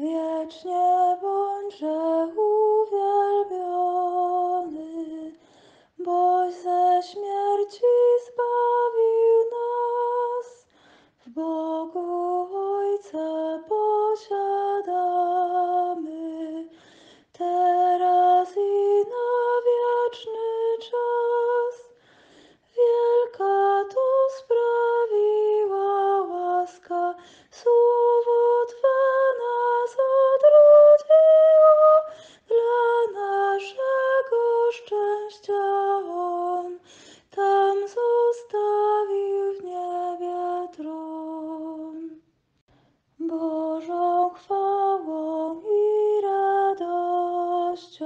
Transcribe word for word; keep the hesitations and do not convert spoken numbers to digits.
Wiecznie bądźże uwielbiony, boś ze śmierci zbawił nas. W Bogu Ojca posiadamy teraz i na wieczny czas. Wielka to sprawiła łaska, słowo Twe nas odrodziło. Dla naszego szczęścia On tam zostawił w niebie tron. Bożą chwałą i radością